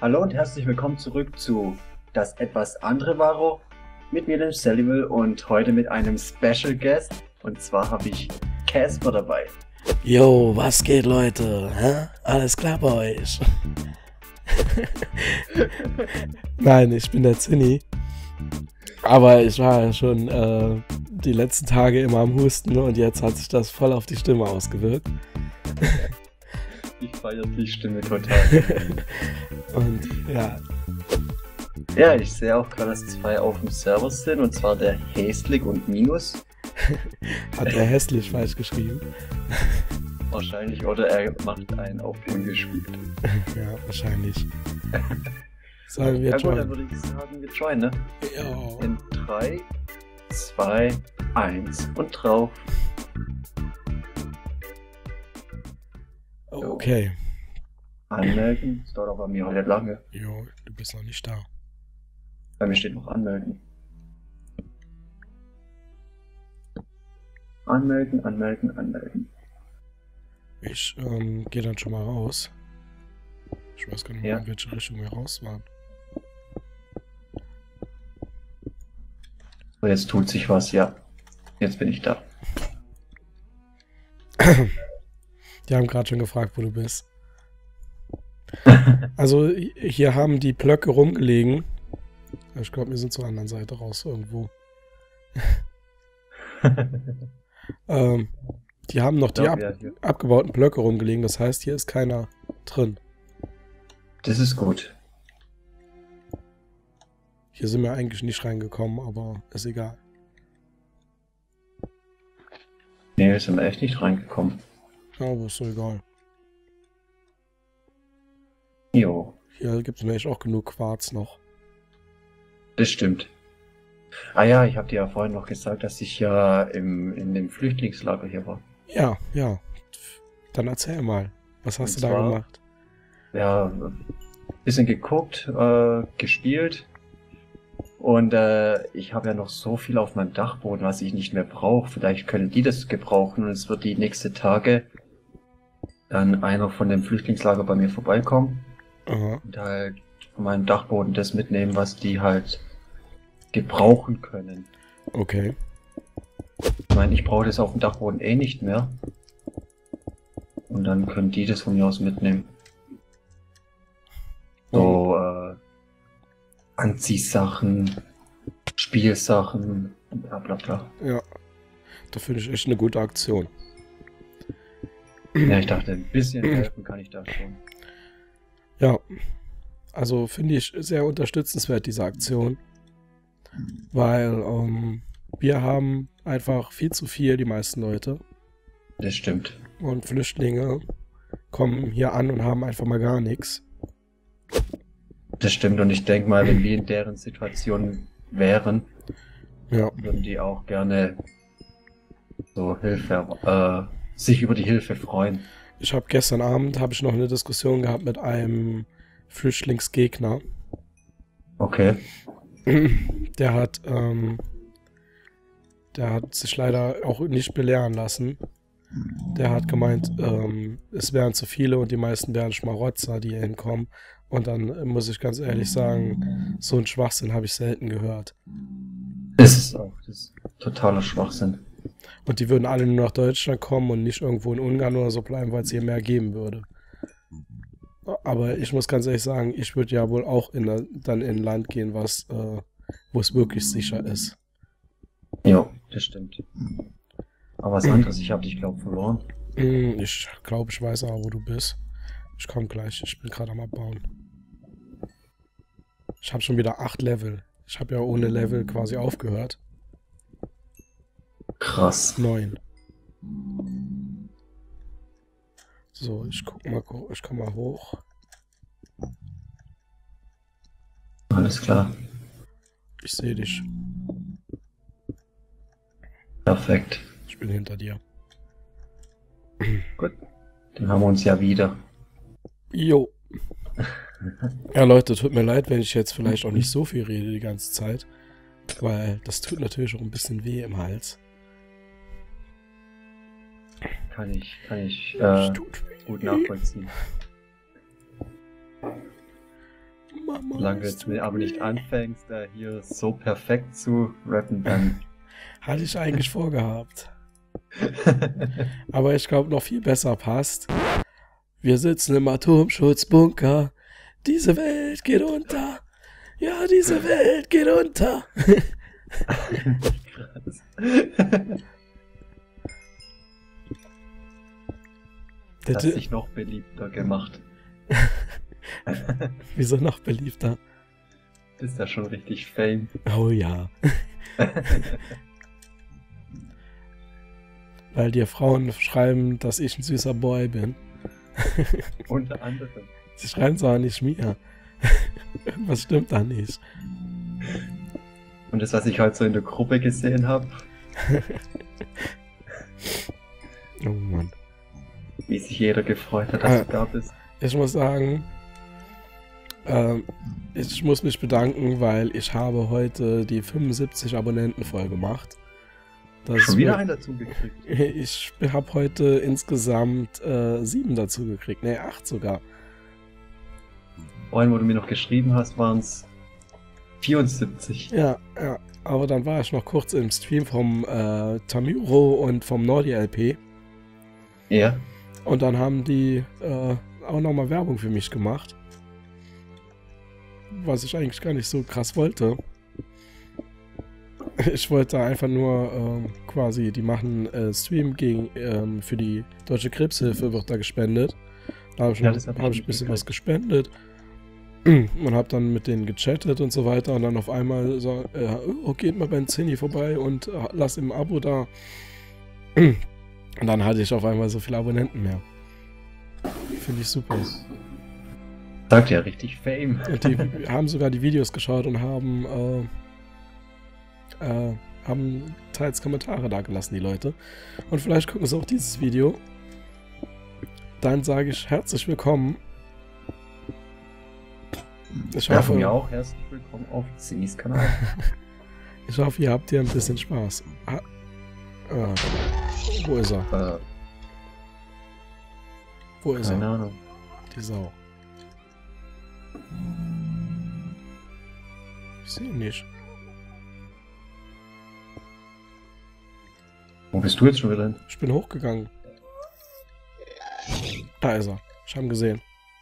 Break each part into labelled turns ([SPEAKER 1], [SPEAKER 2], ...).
[SPEAKER 1] Hallo und herzlich willkommen zurück zu Das etwas andere Varo mit mir, dem Salival, und heute mit einem Special Guest. Und zwar habe ich Casper dabei.
[SPEAKER 2] Jo, was geht, Leute? Hä? Alles klar bei euch? Nein, ich bin der Zinni. Aber ich war ja schon die letzten Tage immer am Husten und jetzt hat sich das voll auf die Stimme ausgewirkt.
[SPEAKER 1] Ich feiere die Stimme total.
[SPEAKER 2] Und ja.
[SPEAKER 1] Ja, ich sehe auch gerade, dass zwei auf dem Server sind, und zwar der Häslig und Minus.
[SPEAKER 2] Hat er hässlich falsch geschrieben?
[SPEAKER 1] Wahrscheinlich, oder er macht einen auf ungespielt.
[SPEAKER 2] Ja, wahrscheinlich. Sollen wir
[SPEAKER 1] Ja gut, dann
[SPEAKER 2] joinen?
[SPEAKER 1] würde ich sagen, wir joinen, ne?
[SPEAKER 2] Jo.
[SPEAKER 1] In 3, 2, 1 und drauf.
[SPEAKER 2] Okay.
[SPEAKER 1] Anmelden. Das dauert aber bei mir heute lange.
[SPEAKER 2] Jo, du bist noch nicht da.
[SPEAKER 1] Bei mir steht noch anmelden. Anmelden, anmelden, anmelden.
[SPEAKER 2] Ich gehe dann schon mal raus. Ich weiß gar nicht mehr,
[SPEAKER 1] Ja.
[SPEAKER 2] in welche Richtung wir raus waren.
[SPEAKER 1] So, jetzt tut sich was, ja. Jetzt bin ich da.
[SPEAKER 2] Die haben gerade schon gefragt, wo du bist. Also hier haben die Blöcke rumgelegen. Ich glaube, wir sind zur anderen Seite raus irgendwo. Die haben noch die
[SPEAKER 1] Ja, hier.
[SPEAKER 2] abgebauten Blöcke rumgelegen. Das heißt, hier ist keiner drin.
[SPEAKER 1] Das ist gut.
[SPEAKER 2] Hier sind wir eigentlich nicht reingekommen, aber ist egal.
[SPEAKER 1] Nee, wir sind echt nicht reingekommen.
[SPEAKER 2] Ja, aber ist so egal.
[SPEAKER 1] Jo,
[SPEAKER 2] Hier gibt es nämlich auch genug Quarz noch.
[SPEAKER 1] das stimmt. Ah ja, ich habe dir ja vorhin noch gesagt, dass ich ja in dem Flüchtlingslager hier war.
[SPEAKER 2] Ja, ja. Dann erzähl mal. Was hast
[SPEAKER 1] Und
[SPEAKER 2] du da
[SPEAKER 1] zwar-
[SPEAKER 2] gemacht?
[SPEAKER 1] Ja, bisschen geguckt, gespielt. Und ich habe ja noch so viel auf meinem Dachboden, was ich nicht mehr brauche. Vielleicht können die das gebrauchen, und es wird die nächsten Tage dann einer von dem Flüchtlingslager bei mir vorbeikommen
[SPEAKER 2] Aha.
[SPEAKER 1] und halt von meinem Dachboden das mitnehmen, was die halt gebrauchen können.
[SPEAKER 2] Okay.
[SPEAKER 1] Ich meine, ich brauche das auf dem Dachboden eh nicht mehr. Und dann können die das von mir aus mitnehmen. So, Anziehsachen, Spielsachen, bla bla bla.
[SPEAKER 2] Ja. Da finde ich echt eine gute Aktion.
[SPEAKER 1] Ja, ich dachte, ein bisschen helfen kann ich da schon.
[SPEAKER 2] Ja. Also finde ich sehr unterstützenswert, diese Aktion. Weil wir haben einfach viel zu viel, die meisten Leute.
[SPEAKER 1] Das stimmt.
[SPEAKER 2] Und Flüchtlinge kommen hier an und haben einfach mal gar nichts.
[SPEAKER 1] Das stimmt, und ich denke mal, wenn wir in deren Situation wären,
[SPEAKER 2] Ja.
[SPEAKER 1] würden die auch gerne so Hilfe, sich über die Hilfe freuen.
[SPEAKER 2] Ich habe gestern Abend noch eine Diskussion gehabt mit einem Flüchtlingsgegner.
[SPEAKER 1] Okay.
[SPEAKER 2] Der hat sich leider auch nicht belehren lassen. Der hat gemeint, es wären zu viele und die meisten wären Schmarotzer, die hier hinkommen. Und dann muss ich ganz ehrlich sagen, so einen Schwachsinn habe ich selten gehört.
[SPEAKER 1] Das ist totaler Schwachsinn.
[SPEAKER 2] Und die würden alle nur nach Deutschland kommen und nicht irgendwo in Ungarn oder so bleiben, weil es hier mehr geben würde. Aber ich muss ganz ehrlich sagen, ich würde ja wohl auch dann in ein Land gehen, wo es wirklich sicher ist.
[SPEAKER 1] Jo, das stimmt. Aber was anderes, ich habe dich, glaube ich, verloren.
[SPEAKER 2] Ich glaube, ich weiß aber, wo du bist. Ich komme gleich, ich bin gerade am Abbauen. Ich habe schon wieder 8 Level. Ich habe ja ohne Level quasi aufgehört.
[SPEAKER 1] Krass.
[SPEAKER 2] 9. So, ich komme mal hoch.
[SPEAKER 1] Alles klar.
[SPEAKER 2] Ich sehe dich.
[SPEAKER 1] Perfekt.
[SPEAKER 2] Ich bin hinter dir.
[SPEAKER 1] Gut. Dann haben wir uns ja wieder.
[SPEAKER 2] Jo. Ja, Leute, tut mir leid, wenn ich jetzt vielleicht auch nicht so viel rede die ganze Zeit. Weil das tut natürlich auch ein bisschen weh im Hals.
[SPEAKER 1] Kann ich
[SPEAKER 2] Es tut weh.
[SPEAKER 1] gut nachvollziehen.
[SPEAKER 2] Mama
[SPEAKER 1] Solange du
[SPEAKER 2] ist
[SPEAKER 1] jetzt
[SPEAKER 2] zu
[SPEAKER 1] aber nicht
[SPEAKER 2] green.
[SPEAKER 1] anfängst, hier so perfekt zu rappen, dann.
[SPEAKER 2] Hatte ich eigentlich vorgehabt. Aber ich glaube, noch viel besser passt. Wir sitzen im Atomschutzbunker. Diese Welt geht unter. Ja, diese Welt geht unter.
[SPEAKER 1] Krass.
[SPEAKER 2] Der
[SPEAKER 1] Hast
[SPEAKER 2] Di-
[SPEAKER 1] dich noch beliebter gemacht.
[SPEAKER 2] Wieso noch beliebter?
[SPEAKER 1] Ist ja schon richtig Fame.
[SPEAKER 2] Oh ja. Weil dir Frauen schreiben, dass ich ein süßer Boy bin.
[SPEAKER 1] Unter anderem.
[SPEAKER 2] Sie schreiben zwar nicht mir. Irgendwas stimmt da nicht.
[SPEAKER 1] Und das, was ich heute so in der Gruppe gesehen habe,
[SPEAKER 2] Oh Mann.
[SPEAKER 1] wie sich jeder gefreut hat, dass du da bist.
[SPEAKER 2] Ich muss sagen, ich muss mich bedanken, weil ich habe heute die 75 Abonnenten voll gemacht. Das
[SPEAKER 1] Schon wieder
[SPEAKER 2] wird-
[SPEAKER 1] einen dazu gekriegt.
[SPEAKER 2] Ich habe heute insgesamt 7 dazu gekriegt. Ne, 8 sogar.
[SPEAKER 1] Vorhin, wo du mir noch geschrieben hast, waren es 74.
[SPEAKER 2] Ja. Aber dann war ich noch kurz im Stream vom Tamiro und vom Nordi LP.
[SPEAKER 1] Ja.
[SPEAKER 2] Und dann haben die auch nochmal Werbung für mich gemacht. Was ich eigentlich gar nicht so krass wollte. Ich wollte einfach nur quasi, die machen Stream für die Deutsche Krebshilfe, wird da gespendet. Da habe ich,
[SPEAKER 1] Ja, das hab ich
[SPEAKER 2] hab ich ein bisschen was
[SPEAKER 1] mitgekriegt.
[SPEAKER 2] gespendet. Und habe dann mit denen gechattet und so weiter. Und dann auf einmal so, oh, geht mal beim Zinni vorbei und lasst ihm ein Abo da. Und dann hatte ich auf einmal so viele Abonnenten mehr. Finde ich super.
[SPEAKER 1] Sagt ja richtig Fame.
[SPEAKER 2] Und die haben sogar die Videos geschaut und haben teils Kommentare da gelassen, die Leute. Und vielleicht gucken sie auch dieses Video. Dann sage ich herzlich willkommen. Ich
[SPEAKER 1] Ja, von mir
[SPEAKER 2] hoffe,
[SPEAKER 1] auch herzlich willkommen auf Zinnis Kanal.
[SPEAKER 2] ich hoffe, ihr habt hier ein bisschen Spaß. Wo ist er? Wo ist
[SPEAKER 1] Keine
[SPEAKER 2] er?
[SPEAKER 1] Ahnung.
[SPEAKER 2] Die Sau. Ich sehe ihn nicht.
[SPEAKER 1] Wo bist du jetzt schon wieder hin?
[SPEAKER 2] Ich bin hochgegangen. Da ist er. Ich habe ihn gesehen.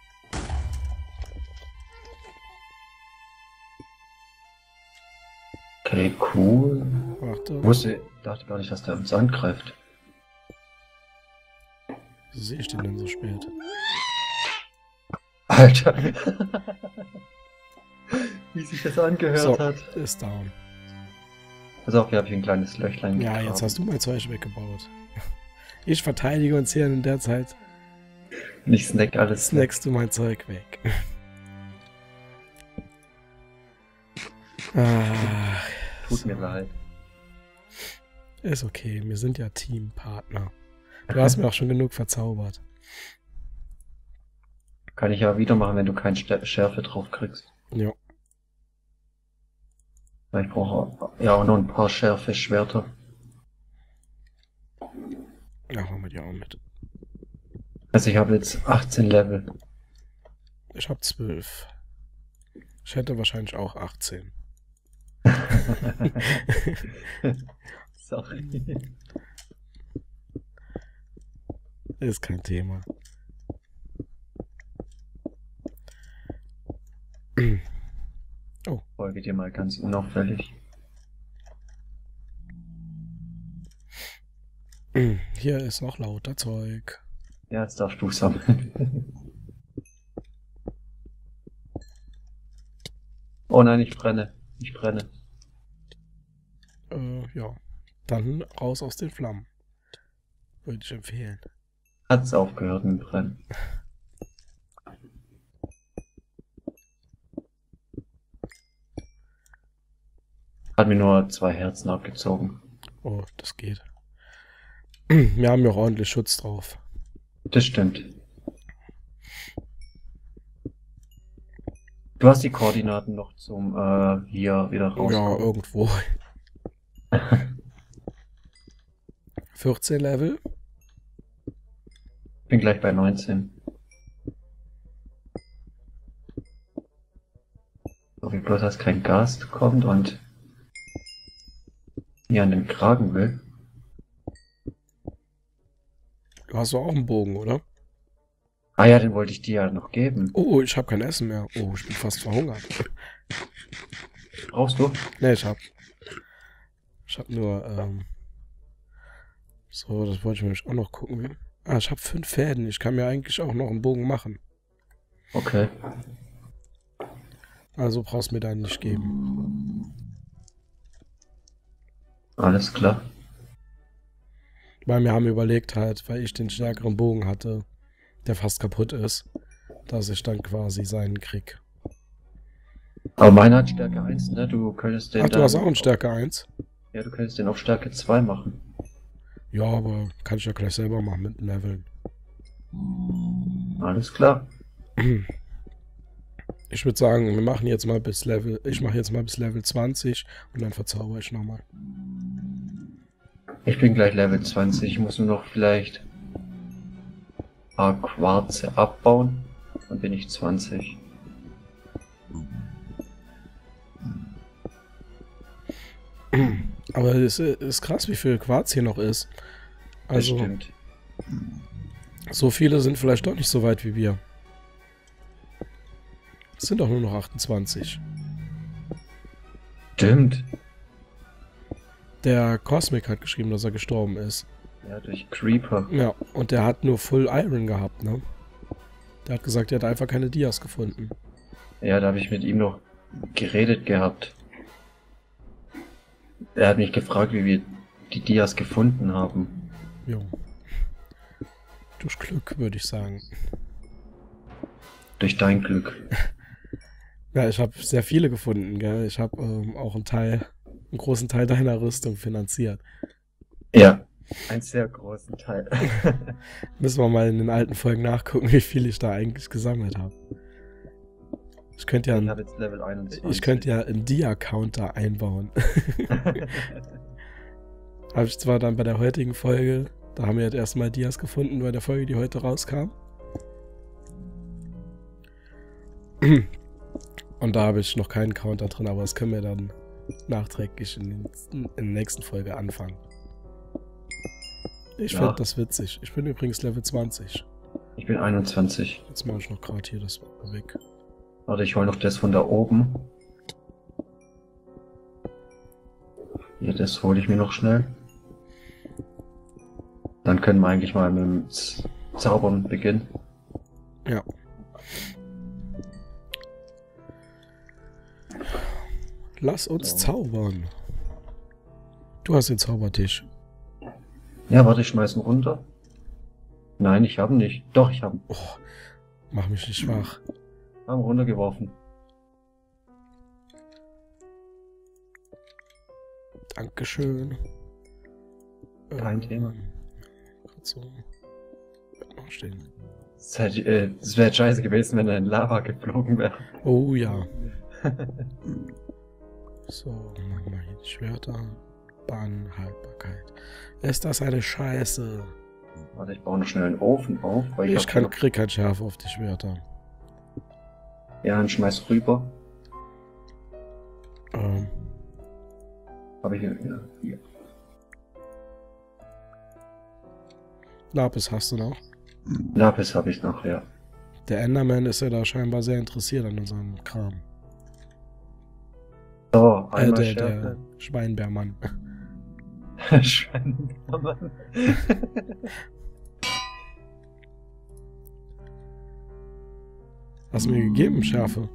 [SPEAKER 1] Okay, cool.
[SPEAKER 2] Warte.
[SPEAKER 1] Dachte gar nicht, dass der uns angreift.
[SPEAKER 2] Wieso sehe ich den denn so spät?
[SPEAKER 1] Alter. Wie sich das angehört
[SPEAKER 2] So,
[SPEAKER 1] hat.
[SPEAKER 2] ist down.
[SPEAKER 1] Also auch hier habe ich ein kleines Löchlein
[SPEAKER 2] Ja,
[SPEAKER 1] gegraben.
[SPEAKER 2] jetzt hast du mein Zeug weggebaut. Ich verteidige uns hier in der Zeit.
[SPEAKER 1] Nicht Snack, alles
[SPEAKER 2] Snackst du mein Zeug weg. Ach,
[SPEAKER 1] Tut mir leid.
[SPEAKER 2] ist okay, wir sind ja Teampartner. Du hast mir auch schon genug verzaubert.
[SPEAKER 1] Kann ich ja wieder machen, wenn du keine Schärfe drauf kriegst.
[SPEAKER 2] Ja.
[SPEAKER 1] Weil ich brauche ja auch noch ein paar Schärfe Schwerter.
[SPEAKER 2] Ja, machen wir die auch mit.
[SPEAKER 1] Also ich habe jetzt 18 Level.
[SPEAKER 2] Ich habe 12. Ich hätte wahrscheinlich auch 18.
[SPEAKER 1] Sorry.
[SPEAKER 2] Ist kein Thema.
[SPEAKER 1] Folge dir mal ganz unauffällig.
[SPEAKER 2] Hier ist noch lauter Zeug.
[SPEAKER 1] Ja, jetzt darfst du sammeln. Oh nein, ich brenne. Ich brenne.
[SPEAKER 2] Ja. Dann raus aus den Flammen. Würde ich empfehlen.
[SPEAKER 1] Hat's aufgehört mit dem Brennen. Hat mir nur 2 Herzen abgezogen.
[SPEAKER 2] Oh, das geht. Wir haben ja auch ordentlich Schutz drauf.
[SPEAKER 1] Das stimmt. Du hast die Koordinaten noch zum hier wieder raus.
[SPEAKER 2] Ja, irgendwo. 14 Level.
[SPEAKER 1] Bin gleich bei 19. Ob ich bloß, dass kein Gast kommt und mir an den Kragen will.
[SPEAKER 2] Du hast doch auch einen Bogen, oder?
[SPEAKER 1] Ah ja, den wollte ich dir ja noch geben.
[SPEAKER 2] Oh, ich habe kein Essen mehr. Oh, ich bin fast verhungert.
[SPEAKER 1] Brauchst du?
[SPEAKER 2] Ne, ich hab nur, so, das wollte ich mir nämlich auch noch gucken. Ah, ich habe 5 Fäden. Ich kann mir eigentlich auch noch einen Bogen machen.
[SPEAKER 1] Okay.
[SPEAKER 2] Also brauchst du mir deinen nicht geben.
[SPEAKER 1] Alles klar.
[SPEAKER 2] Weil wir haben überlegt halt, weil ich den stärkeren Bogen hatte, der fast kaputt ist, dass ich dann quasi seinen krieg.
[SPEAKER 1] Aber meiner hat Stärke 1, ne? Du könntest den
[SPEAKER 2] Ach, du
[SPEAKER 1] dann
[SPEAKER 2] hast auch einen Stärke 1?
[SPEAKER 1] Ja, du könntest den auf Stärke 2 machen.
[SPEAKER 2] Ja, aber kann ich ja gleich selber machen mit dem Leveln.
[SPEAKER 1] Alles klar.
[SPEAKER 2] Ich würde sagen, wir machen jetzt mal bis Level. Ich mache jetzt mal bis Level 20 und dann verzauber ich nochmal.
[SPEAKER 1] Ich bin gleich Level 20. Ich muss nur noch vielleicht ein paar Quarze abbauen. Dann bin ich 20.
[SPEAKER 2] Aber es ist krass, wie viel Quarz hier noch ist. Also,
[SPEAKER 1] Das stimmt.
[SPEAKER 2] so viele sind vielleicht doch nicht so weit wie wir. Es sind doch nur noch 28.
[SPEAKER 1] Stimmt.
[SPEAKER 2] Der Cosmic hat geschrieben, dass er gestorben ist.
[SPEAKER 1] Ja, durch Creeper.
[SPEAKER 2] Ja, und der hat nur Full Iron gehabt, ne? Der hat gesagt, er hat einfach keine Dias gefunden.
[SPEAKER 1] Ja, da habe ich mit ihm noch geredet gehabt. Er hat mich gefragt, wie wir die Dias gefunden haben.
[SPEAKER 2] Jo. Durch Glück, würde ich sagen.
[SPEAKER 1] Durch dein Glück.
[SPEAKER 2] Ja, ich habe sehr viele gefunden, gell? Ich habe auch einen großen Teil deiner Rüstung finanziert.
[SPEAKER 1] Ja, einen sehr großen Teil.
[SPEAKER 2] Müssen wir mal in den alten Folgen nachgucken, wie viel ich da eigentlich gesammelt habe. Ich könnte ja,
[SPEAKER 1] Ich habe jetzt Level 21.
[SPEAKER 2] ich könnte ja einen Dia-Counter einbauen. Habe ich zwar dann bei der heutigen Folge, da haben wir jetzt erstmal Dias gefunden, bei der Folge, die heute rauskam. Und da habe ich noch keinen Counter drin, aber das können wir dann nachträglich in der nächsten Folge anfangen. Ich
[SPEAKER 1] Ja.
[SPEAKER 2] finde das witzig. Ich bin übrigens Level 20.
[SPEAKER 1] Ich bin 21.
[SPEAKER 2] Jetzt mache ich noch gerade hier das weg.
[SPEAKER 1] Warte, ich hole noch das von da oben. Hier, das hole ich mir noch schnell. Dann können wir eigentlich mal mit dem Zaubern beginnen.
[SPEAKER 2] Ja. Lass uns zaubern. Du hast den Zaubertisch.
[SPEAKER 1] Ja, warte, ich schmeiß ihn runter. Nein, ich habe ihn nicht. Doch, ich habe ihn.
[SPEAKER 2] Oh, mach mich nicht schwach.
[SPEAKER 1] Haben runtergeworfen.
[SPEAKER 2] Dankeschön.
[SPEAKER 1] Kein Thema.
[SPEAKER 2] So. Noch stehen.
[SPEAKER 1] Es wäre scheiße gewesen, wenn er in Lava geflogen wäre.
[SPEAKER 2] Oh ja. So, machen wir hier die Schwerter. Bahnhaltbarkeit. Ist das eine Scheiße?
[SPEAKER 1] Warte, ich baue noch schnell einen Ofen auf, weil
[SPEAKER 2] Ich
[SPEAKER 1] hab
[SPEAKER 2] krieg kein Schärfe auf die Schwerter.
[SPEAKER 1] Ja, und schmeiß rüber. Habe ich hier.
[SPEAKER 2] Lapis hast du noch?
[SPEAKER 1] Lapis habe ich noch, ja.
[SPEAKER 2] Der Enderman ist ja da scheinbar sehr interessiert an unserem Kram.
[SPEAKER 1] So, einmal
[SPEAKER 2] Der
[SPEAKER 1] Schärfe.
[SPEAKER 2] Schweinbärmann.
[SPEAKER 1] Schweinbärmann.
[SPEAKER 2] Hast du mir gegeben, Schärfe?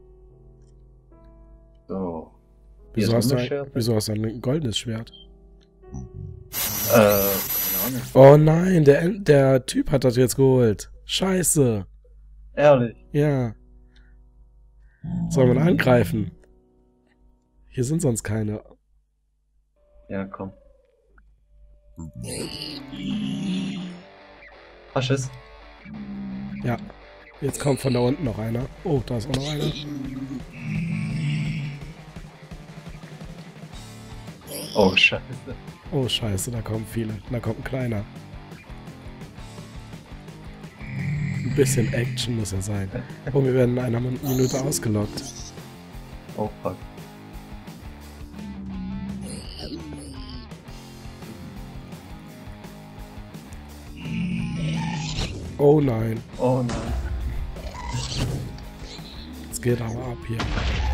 [SPEAKER 1] So.
[SPEAKER 2] Wieso
[SPEAKER 1] Hier
[SPEAKER 2] hast,
[SPEAKER 1] ist
[SPEAKER 2] du
[SPEAKER 1] noch
[SPEAKER 2] ein,
[SPEAKER 1] Schärfe.
[SPEAKER 2] wieso hast du ein goldenes Schwert?
[SPEAKER 1] Keine Ahnung.
[SPEAKER 2] Oh nein, der Typ hat das jetzt geholt. Scheiße.
[SPEAKER 1] Ehrlich.
[SPEAKER 2] Ja. Soll man angreifen? Hier sind sonst keine.
[SPEAKER 1] Ja, komm. Hast du es?
[SPEAKER 2] Ja. Jetzt kommt von da unten noch einer. Oh, da ist auch noch einer.
[SPEAKER 1] Oh, scheiße.
[SPEAKER 2] Oh, scheiße, da kommen viele. Da kommt ein kleiner. Ein bisschen Action muss ja sein. Oh, wir werden in einer Minute ausgelockt.
[SPEAKER 1] Oh fuck.
[SPEAKER 2] Oh nein.
[SPEAKER 1] Oh nein.
[SPEAKER 2] Jetzt geht aber ab hier.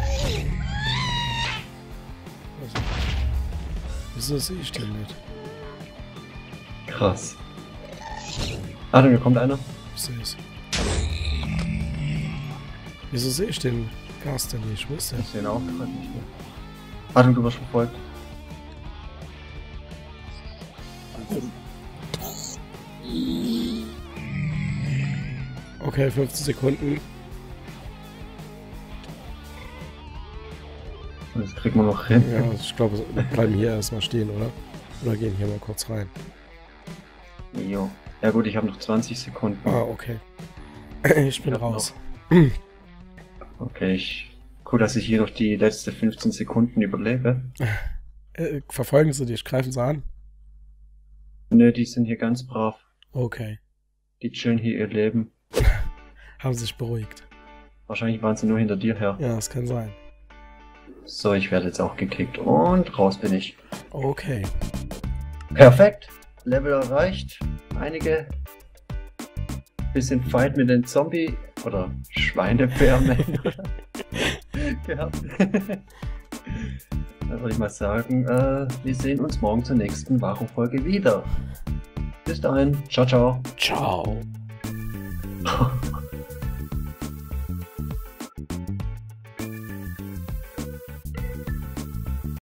[SPEAKER 2] Also, wieso sehe ich den nicht?
[SPEAKER 1] Krass. Achtung, hier kommt einer.
[SPEAKER 2] Ich sehe es. Wieso sehe ich den Gas denn nicht? Wo ist der?
[SPEAKER 1] Ich sehe ihn auch gerade nicht mehr. Achtung, du wirst verfolgt.
[SPEAKER 2] Okay, 15 Sekunden.
[SPEAKER 1] Das kriegen wir noch hin.
[SPEAKER 2] Ja, ich glaube, wir bleiben hier erstmal stehen, oder? Oder gehen hier mal kurz rein.
[SPEAKER 1] Jo. Ja gut, ich habe noch 20 Sekunden.
[SPEAKER 2] Ah, okay. Ich bin
[SPEAKER 1] hab
[SPEAKER 2] raus.
[SPEAKER 1] Okay, cool, dass ich hier noch die letzten 15 Sekunden überlebe.
[SPEAKER 2] Verfolgen sie dich? Greifen sie an?
[SPEAKER 1] Nö, die sind hier ganz brav.
[SPEAKER 2] Okay.
[SPEAKER 1] Die chillen hier ihr Leben.
[SPEAKER 2] Haben sich beruhigt.
[SPEAKER 1] Wahrscheinlich waren sie nur hinter dir her.
[SPEAKER 2] Ja, das kann sein.
[SPEAKER 1] So, ich werde jetzt auch gekickt. Und raus bin ich.
[SPEAKER 2] Okay.
[SPEAKER 1] Perfekt. Level erreicht. Einige. Bisschen Fight mit den Zombie- oder Schweinebären gehabt. Dann würde ich mal sagen, wir sehen uns morgen zur nächsten Warum-Folge wieder. Bis dahin. Ciao, ciao.
[SPEAKER 2] Ciao.